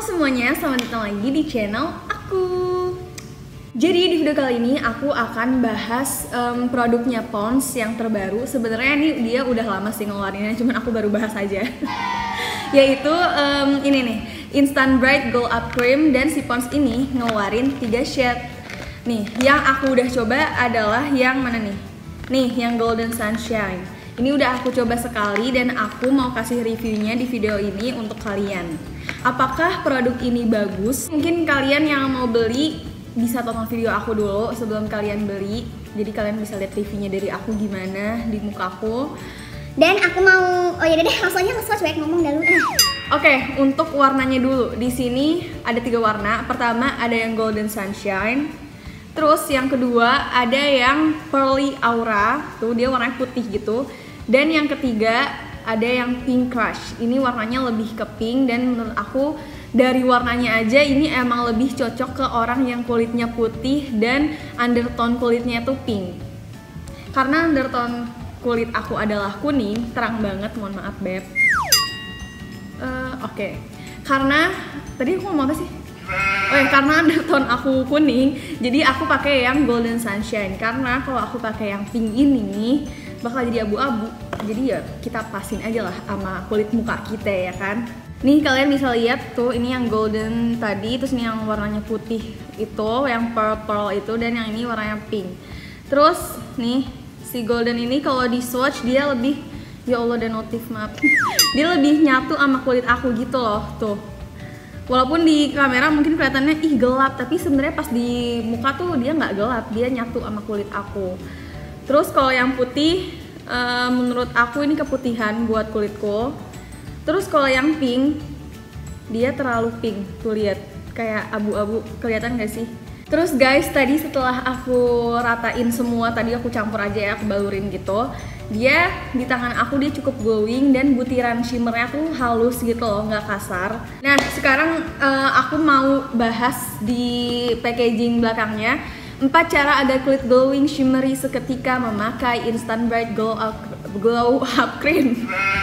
semuanya, selamat datang lagi di channel aku. Jadi di video kali ini aku akan bahas produknya Pond's yang terbaru. Sebenarnya ini dia udah lama sih ngeluarinnya, cuman aku baru bahas aja. Yaitu ini nih, Instant Bright Glow Up Cream. Dan si Pond's ini ngeluarin 3 shade. Nih, yang aku udah coba adalah yang mana nih? Nih, yang Golden Sunshine. Ini udah aku coba sekali dan aku mau kasih reviewnya di video ini untuk kalian. Apakah produk ini bagus? Mungkin kalian yang mau beli bisa tonton video aku dulu sebelum kalian beli. Jadi kalian bisa lihat reviewnya dari aku gimana di muka aku. Dan aku mau, oh ya deh langsung aja cuek ngomong dulu. Oke, untuk warnanya dulu. Di sini ada 3 warna. Pertama ada yang Golden Sunshine. Terus yang kedua ada yang Pearly Aura. Tuh dia warnanya putih gitu. Dan yang ketiga ada yang Pink Crush. Ini warnanya lebih ke pink dan menurut aku dari warnanya aja ini emang lebih cocok ke orang yang kulitnya putih dan undertone kulitnya tuh pink. Karena undertone kulit aku adalah kuning, terang banget, mohon maaf beb. Oke. Karena tadi aku ngomong apa sih? Oh ya, karena undertone aku kuning, jadi aku pakai yang Golden Sunshine. Karena kalau aku pakai yang pink ini bakal jadi abu-abu. Jadi ya kita pasin aja lah sama kulit muka kita ya kan. Nih kalian bisa lihat tuh, ini yang golden tadi, terus ini yang warnanya putih itu, yang purple itu, dan yang ini warnanya pink. Terus nih si golden ini kalau di swatch dia lebih, ya Allah dan notif maaf, dia lebih nyatu sama kulit aku gitu loh tuh. Walaupun di kamera mungkin kelihatannya ih gelap, tapi sebenarnya pas di muka tuh dia nggak gelap, dia nyatu sama kulit aku. Terus kalau yang putih, menurut aku ini keputihan buat kulitku. Terus kalau yang pink, dia terlalu pink, tuh lihat kayak abu-abu, kelihatan gak sih? Terus guys, tadi setelah aku ratain semua, tadi aku campur aja ya, aku balurin gitu. Dia di tangan aku dia cukup glowing dan butiran shimmernya tuh halus gitu loh, nggak kasar. Nah sekarang aku mau bahas di packaging belakangnya 4 cara agar kulit glowing shimmery seketika memakai Instant Bright Glow Up Cream.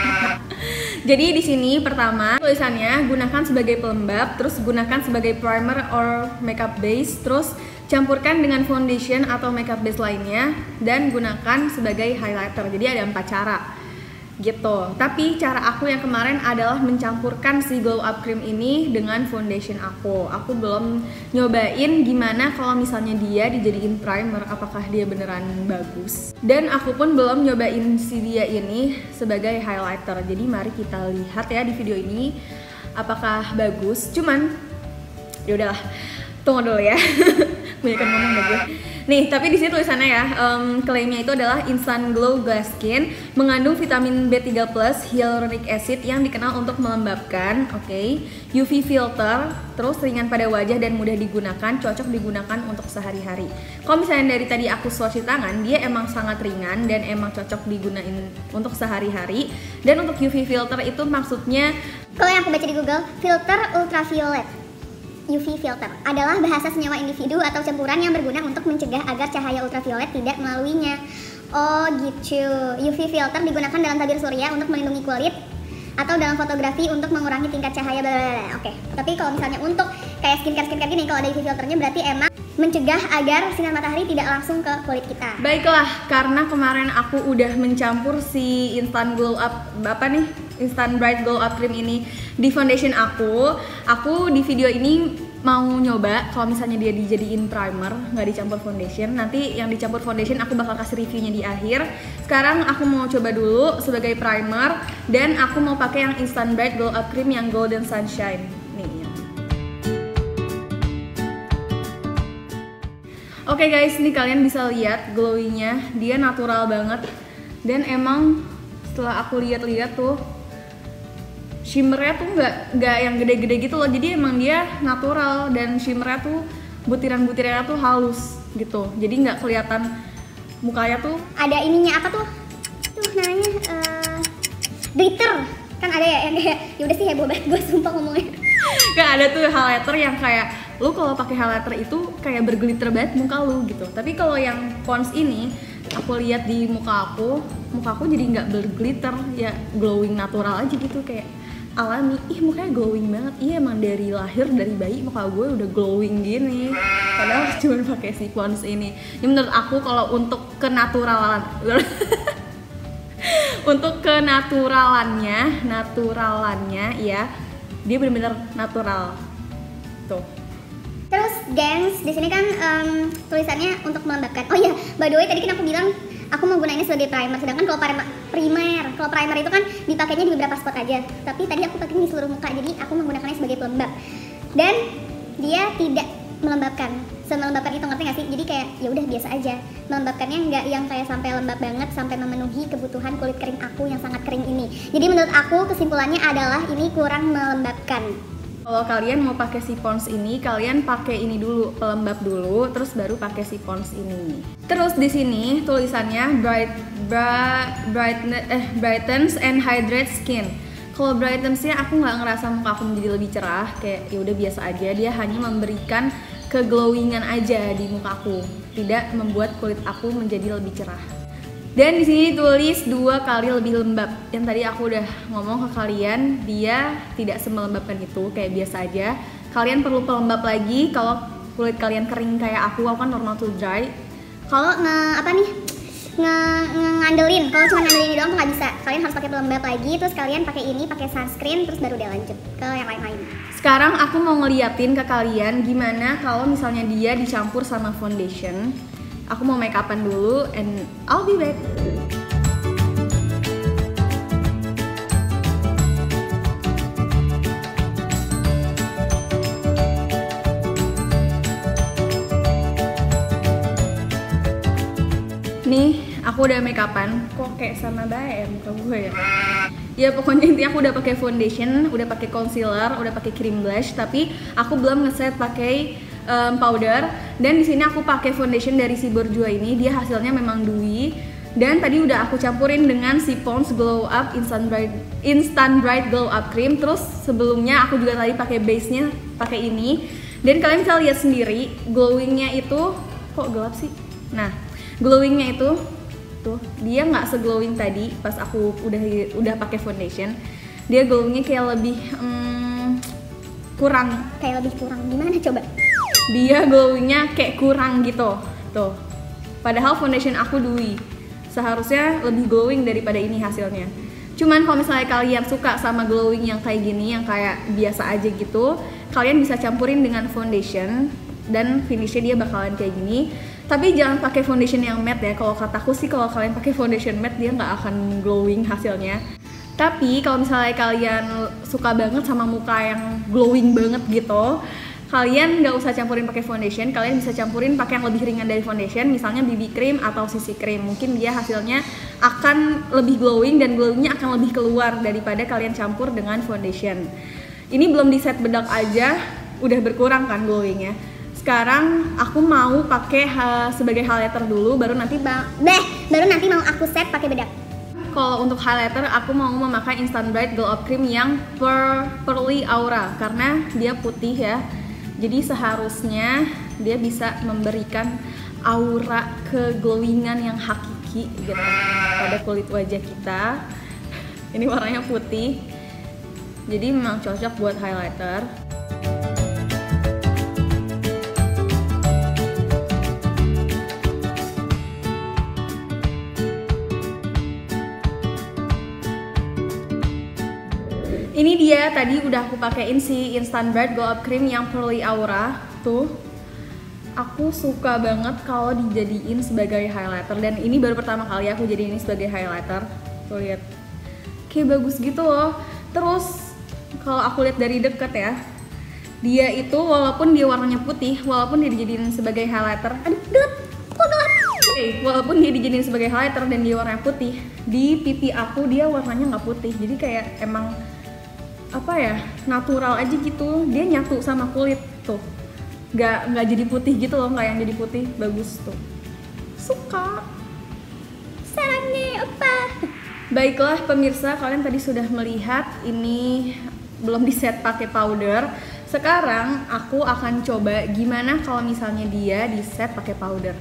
Jadi di sini pertama tulisannya gunakan sebagai pelembab, terus gunakan sebagai primer or makeup base, terus campurkan dengan foundation atau makeup base lainnya, dan gunakan sebagai highlighter. Jadi ada 4 cara gitu. Tapi cara aku yang kemarin adalah mencampurkan si glow up cream ini dengan foundation aku. Aku belum nyobain gimana kalau misalnya dia dijadiin primer, apakah dia beneran bagus. Dan aku pun belum nyobain si dia ini sebagai highlighter. Jadi mari kita lihat ya di video ini apakah bagus. Cuman yaudahlah, tunggu dulu ya. Banyakan ngomong deh gue. Nih, tapi di sini tulisannya ya, klaimnya itu adalah Instant Glow Glass Skin, mengandung vitamin B3+, hyaluronic acid yang dikenal untuk melembabkan, UV filter, terus ringan pada wajah dan mudah digunakan, cocok digunakan untuk sehari-hari. Kalau misalnya dari tadi aku swatch di tangan, dia emang sangat ringan dan emang cocok digunain untuk sehari-hari. Dan untuk UV filter itu maksudnya, kalau yang aku baca di Google, filter ultraviolet. UV filter adalah bahasa senyawa individu atau campuran yang berguna untuk mencegah agar cahaya ultraviolet tidak melaluinya. Oh gitu. UV filter digunakan dalam tabir surya untuk melindungi kulit atau dalam fotografi untuk mengurangi tingkat cahaya. Oke. Tapi kalau misalnya untuk kayak skincare gini, kalau ada UV filternya berarti emang mencegah agar sinar matahari tidak langsung ke kulit kita. Baiklah, karena kemarin aku udah mencampur si Instant Glow Up Instant Bright Glow Up Cream ini di foundation aku di video ini mau nyoba kalau misalnya dia dijadiin primer, nggak dicampur foundation. Nanti yang dicampur foundation aku bakal kasih reviewnya di akhir. Sekarang aku mau coba dulu sebagai primer, dan aku mau pakai yang Instant Bright Glow Up Cream yang Golden Sunshine nih. Oke guys, ini kalian bisa lihat glowingnya, dia natural banget. Dan emang setelah aku lihat-lihat tuh, shimmernya tuh nggak yang gede-gede gitu loh. Jadi emang dia natural dan shimmernya tuh butiran-butirannya tuh halus gitu. Jadi nggak kelihatan mukanya tuh. Ada ininya apa tuh? Tuh namanya glitter. Kan ada ya yang kayak, yaudah sih heboh banget gue sumpah ngomongnya. Kan ada tuh highlighter yang kayak lu kalau pakai highlighter itu kayak berglitter banget muka lu gitu. Tapi kalau yang Pond's ini aku lihat di muka aku jadi nggak berglitter, ya glowing natural aja gitu, kayak alami. Ih, mukanya glowing banget. Iya, emang dari lahir, dari bayi muka gue udah glowing gini. Padahal cuma pakai si Pond's ini. Ini menurut aku kalau untuk kenaturalan untuk naturalnya ya, dia benar-benar natural. Tuh. Terus gengs, di sini kan tulisannya untuk melembabkan. Oh iya, by the way tadi kan aku bilang aku menggunakannya sebagai primer, sedangkan kalau primer itu kan dipakainya di beberapa spot aja. Tapi tadi aku pakai di seluruh muka, jadi aku menggunakannya sebagai pelembab. Dan dia tidak melembabkan, semelembabkan itu, ngerti gak sih? Jadi kayak ya udah biasa aja. Melembabkannya nggak yang kayak sampai lembab banget sampai memenuhi kebutuhan kulit kering aku yang sangat kering ini. Jadi menurut aku kesimpulannya adalah ini kurang melembabkan. Kalau kalian mau pakai si Pond's ini, kalian pakai ini dulu, pelembab dulu, terus baru pakai si Pond's ini. Terus di sini tulisannya brightens and hydrates skin. Kalau brightens-nya aku nggak ngerasa muka aku menjadi lebih cerah, kayak ya udah biasa aja. Dia hanya memberikan keglowingan aja di muka aku, tidak membuat kulit aku menjadi lebih cerah. Dan di sini tulis 2 kali lebih lembab. Yang tadi aku udah ngomong ke kalian, dia tidak semelembabkan itu, kayak biasa aja. Kalian perlu pelembab lagi kalau kulit kalian kering kayak aku kan normal to dry. Kalau ngandelin, kalau cuma ngandelin ini doang tuh nggak bisa. Kalian harus pakai pelembab lagi, terus kalian pakai ini, pakai sunscreen, terus baru deh lanjut ke yang lain-lain. Sekarang aku mau ngeliatin ke kalian gimana kalau misalnya dia dicampur sama foundation. Aku mau make upan dulu and I'll be back. Nih, aku udah make upan. Kok kayak sama bae ya muka gue ya? Ya pokoknya intinya aku udah pakai foundation, udah pakai concealer, udah pakai cream blush, tapi aku belum ngeset pakai powder. Dan di sini aku pakai foundation dari si Bourjois ini, dia hasilnya memang dewy. Dan tadi udah aku campurin dengan si Pond's Glow Up Instant Bright Glow Up Cream. Terus sebelumnya aku juga tadi pakai base-nya pakai ini. Dan kalian bisa lihat sendiri glowingnya itu kok gelap sih. Nah, glowingnya itu tuh dia nggak seglowing tadi pas aku udah pakai foundation. Dia glowingnya kayak lebih kurang. Kayak lebih kurang gimana coba? Dia glowingnya kayak kurang gitu tuh. Padahal foundation aku dewy, seharusnya lebih glowing daripada ini hasilnya. Cuman kalau misalnya kalian suka sama glowing yang kayak gini, yang kayak biasa aja gitu, kalian bisa campurin dengan foundation dan finishnya dia bakalan kayak gini. Tapi jangan pakai foundation yang matte ya. Kalau kataku sih kalau kalian pakai foundation matte dia nggak akan glowing hasilnya. Tapi kalau misalnya kalian suka banget sama muka yang glowing banget gitu, kalian nggak usah campurin pakai foundation, kalian bisa campurin pakai yang lebih ringan dari foundation, misalnya BB cream atau CC cream. Mungkin dia hasilnya akan lebih glowing dan glowingnya akan lebih keluar daripada kalian campur dengan foundation. Ini belum di set bedak aja udah berkurang kan glowingnya. Sekarang aku mau pakai sebagai highlighter dulu, baru nanti mau aku set pakai bedak. Kalau untuk highlighter aku mau memakai Instant Bright Glow Up Cream yang Pearly Aura karena dia putih ya. Jadi seharusnya dia bisa memberikan aura keglowingan yang hakiki gitu pada kulit wajah kita. Ini warnanya putih, jadi memang cocok buat highlighter. Ini dia tadi udah aku pakein si Instant Bright Glow Up Cream yang Pearly Aura tuh. Aku suka banget kalau dijadiin sebagai highlighter, dan ini baru pertama kali aku jadiin ini sebagai highlighter. Tuh lihat, kayak bagus gitu loh. Terus kalau aku lihat dari deket ya, dia itu walaupun dia warnanya putih, walaupun dia dijadiin sebagai highlighter, walaupun dia dijadiin sebagai highlighter dan dia warnanya putih, di pipi aku dia warnanya nggak putih. Jadi kayak emang apa ya, natural aja gitu, dia nyatu sama kulit tuh, nggak jadi putih gitu loh, nggak yang jadi putih, bagus tuh, suka. Sarangnya apa? Baiklah pemirsa, kalian tadi sudah melihat ini belum di set pakai powder. Sekarang aku akan coba gimana kalau misalnya dia di set pakai powder.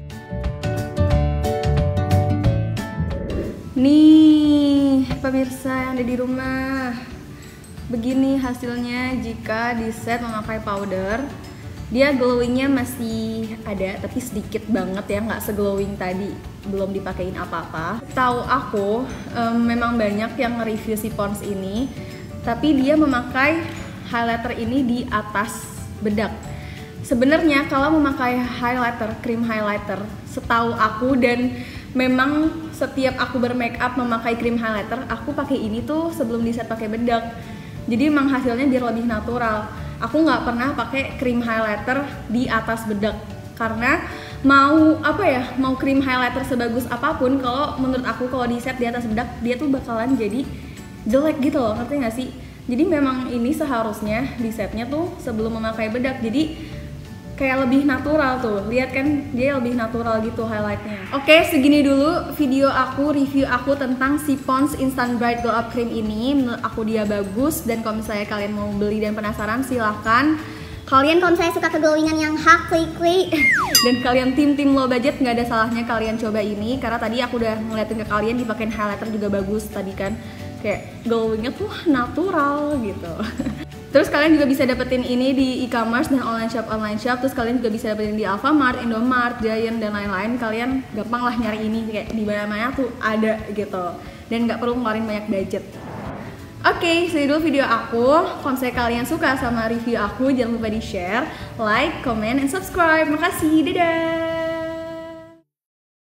Nih pemirsa yang ada di rumah, begini hasilnya jika di set memakai powder. Dia glowingnya masih ada, tapi sedikit banget ya, nggak se-glowing tadi belum dipakein apa-apa. Tahu aku memang banyak yang nge-review si Pond's ini, tapi dia memakai highlighter ini di atas bedak. Sebenarnya kalau memakai highlighter, cream highlighter, setahu aku dan memang setiap aku bermakeup memakai cream highlighter, aku pakai ini tuh sebelum di set pakai bedak. Jadi emang hasilnya biar lebih natural. Aku nggak pernah pakai cream highlighter di atas bedak karena mau cream highlighter sebagus apapun, kalau menurut aku kalau di set di atas bedak dia tuh bakalan jadi jelek gitu loh, ngerti nggak sih? Jadi memang ini seharusnya di setnya tuh sebelum memakai bedak, jadi kayak lebih natural tuh, lihat kan dia lebih natural gitu highlightnya. Oke, segini dulu video review aku tentang si Pond's Instant Bright Glow Up Cream ini. Menurut aku dia bagus, dan kalau misalnya kalian mau beli dan penasaran silahkan. Kalian kalau misalnya suka keglowingan yang hak klik dan kalian tim low budget, nggak ada salahnya kalian coba ini, karena tadi aku udah ngeliatin ke kalian dipakein highlighter juga bagus tadi kan, kayak glowingnya tuh natural gitu. Terus kalian juga bisa dapetin ini di e-commerce dan online shop. Terus kalian juga bisa dapetin di Alfamart, Indomart, Giant dan lain-lain. Kalian gampang lah nyari ini, kayak di mana-mana tuh ada gitu. Dan nggak perlu ngeluarin banyak budget. Oke, segitu dulu video aku. Kalau misalnya kalian suka sama review aku, jangan lupa di share, like, comment, and subscribe. Makasih, dadah!